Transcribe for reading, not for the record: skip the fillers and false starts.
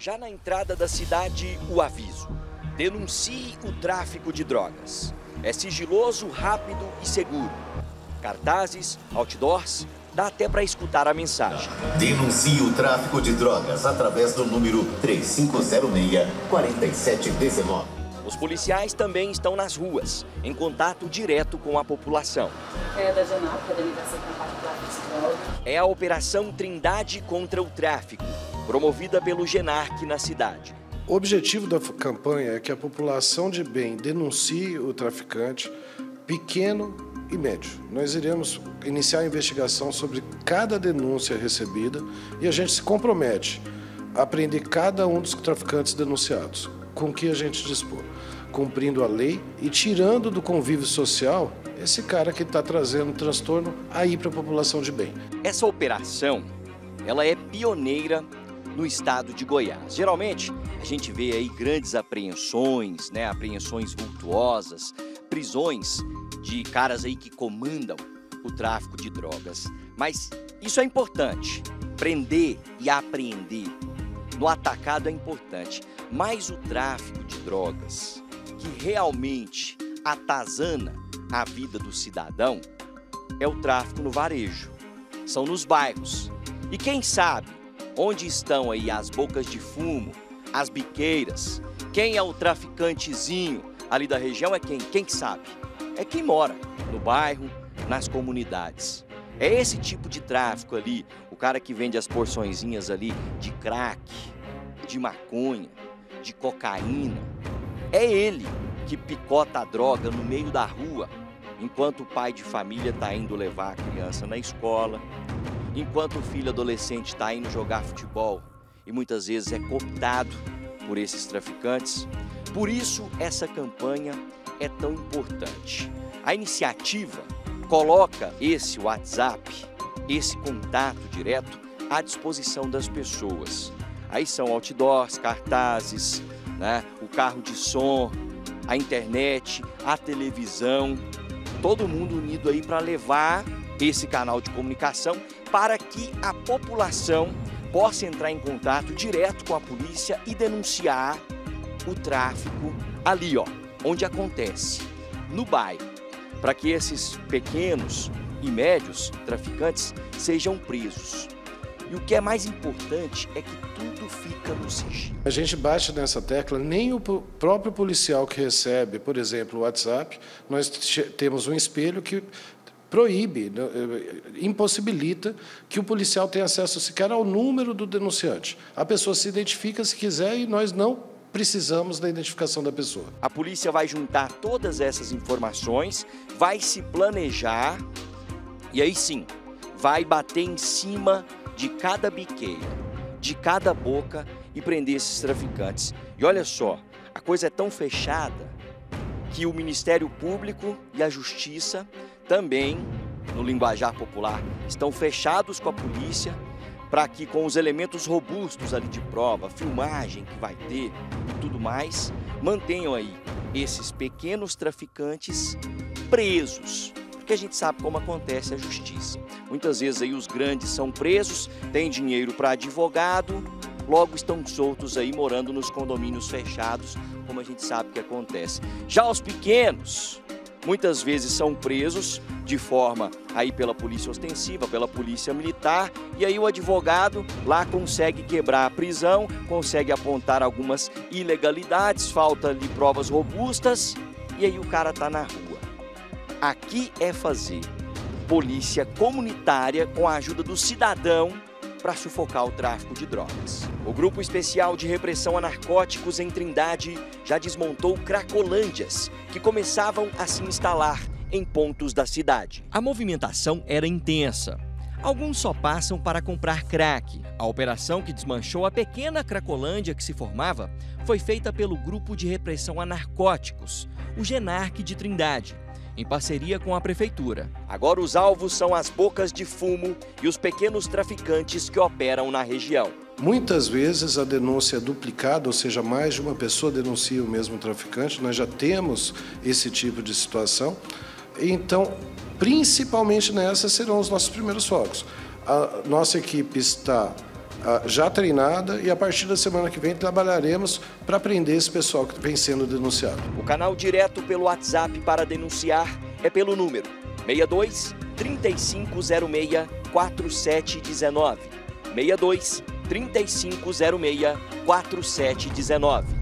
Já na entrada da cidade, o aviso: denuncie o tráfico de drogas. É sigiloso, rápido e seguro. Cartazes, outdoors, dá até para escutar a mensagem. Denuncie o tráfico de drogas através do número 3506-4719. Os policiais também estão nas ruas, em contato direto com a população. É da GENARC, a Delegacia Campal de Tráfico de Drogas. É a Operação Trindade contra o Tráfico, promovida pelo GENARC na cidade. O objetivo da campanha é que a população de bem denuncie o traficante pequeno e médio. Nós iremos iniciar a investigação sobre cada denúncia recebida e a gente se compromete a prender cada um dos traficantes denunciados, com o que a gente dispor, cumprindo a lei e tirando do convívio social esse cara que está trazendo transtorno aí para a população de bem. Essa operação, ela é pioneira no estado de Goiás. Geralmente, a gente vê aí grandes apreensões, apreensões vultuosas, prisões de caras aí que comandam o tráfico de drogas. Mas isso é importante, prender e apreender no atacado é importante. Mas o tráfico de drogas, que realmente atazana a vida do cidadão, é o tráfico no varejo, são nos bairros. E quem sabe onde estão aí as bocas de fumo, as biqueiras, quem é o traficantezinho ali da região é quem? Quem que sabe? É quem mora no bairro, nas comunidades. É esse tipo de tráfico ali, o cara que vende as porçõezinhas ali de crack, de maconha, de cocaína. É ele que picota a droga no meio da rua, enquanto o pai de família está indo levar a criança na escola, enquanto o filho adolescente está indo jogar futebol e muitas vezes é cooptado por esses traficantes. Por isso, essa campanha é tão importante. A iniciativa coloca esse WhatsApp, esse contato direto à disposição das pessoas. Aí são outdoors, cartazes, o carro de som, a internet, a televisão, todo mundo unido aí para levar esse canal de comunicação para que a população possa entrar em contato direto com a polícia e denunciar o tráfico ali, onde acontece, no bairro, para que esses pequenos e médios traficantes sejam presos. E o que é mais importante é que tudo fica no sigilo. A gente bate nessa tecla, nem o próprio policial que recebe, por exemplo, o WhatsApp, nós temos um espelho que proíbe, impossibilita que o policial tenha acesso sequer ao número do denunciante. A pessoa se identifica se quiser e nós não precisamos da identificação da pessoa. A polícia vai juntar todas essas informações, vai se planejar e aí sim, vai bater em cima de cada biqueira, de cada boca e prender esses traficantes. E olha só, a coisa é tão fechada que o Ministério Público e a Justiça também, no linguajar popular, estão fechados com a polícia para que com os elementos robustos ali de prova, filmagem que vai ter e tudo mais, mantenham aí esses pequenos traficantes presos. Porque a gente sabe como acontece a justiça. Muitas vezes aí os grandes são presos, têm dinheiro para advogado, logo estão soltos aí morando nos condomínios fechados, como a gente sabe que acontece. Já os pequenos, muitas vezes são presos de forma aí pela polícia ostensiva, pela polícia militar, e aí o advogado lá consegue quebrar a prisão, consegue apontar algumas ilegalidades, falta ali provas robustas, e aí o cara tá na rua. Aqui é fazer polícia comunitária com a ajuda do cidadão para sufocar o tráfico de drogas. O Grupo Especial de Repressão a Narcóticos em Trindade já desmontou cracolândias que começavam a se instalar em pontos da cidade. A movimentação era intensa. Alguns só passam para comprar crack. A operação que desmanchou a pequena cracolândia que se formava foi feita pelo Grupo de Repressão a Narcóticos, o GENARC de Trindade, em parceria com a prefeitura. Agora os alvos são as bocas de fumo e os pequenos traficantes que operam na região. Muitas vezes a denúncia é duplicada, ou seja, mais de uma pessoa denuncia o mesmo traficante. Nós já temos esse tipo de situação. Então, principalmente nessa serão os nossos primeiros focos. A nossa equipe está já treinada, e a partir da semana que vem trabalharemos para prender esse pessoal que vem sendo denunciado. O canal direto pelo WhatsApp para denunciar é pelo número 62 3506 4719. 62 3506 4719.